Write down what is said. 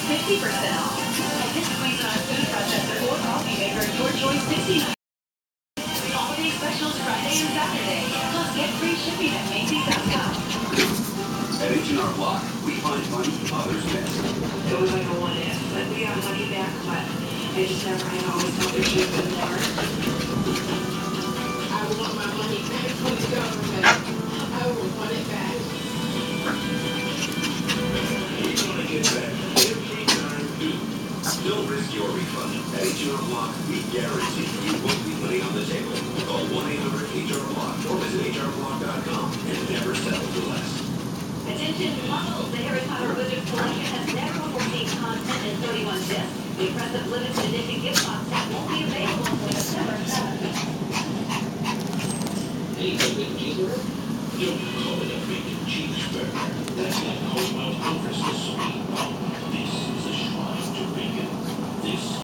50% off. And this Cuisinart food processor or coffee maker, your choice 69. Holiday specials Friday and Saturday. Plus get free shipping at Macy's.com. At H&R Block, we find money others miss. It was like a what if, but we got money back, but I just never, I always thought there should have been more. I want my money back from the government. I want it back. We're gonna get back every time you. Don't risk your refund. At H&R Block, we guarantee you won't be putting on the table. Call 1-800-HR-BLOCK or visit hrblock.com and never settle for less. Attention models, the Harry Potter Wizard Collection has never before seen content in 31 discs. The impressive limited edition gift box set won't be available until December 7th. Anything with cheeseburger? Don't call it a bacon cheeseburger. That's like Home Out Christmas sweet.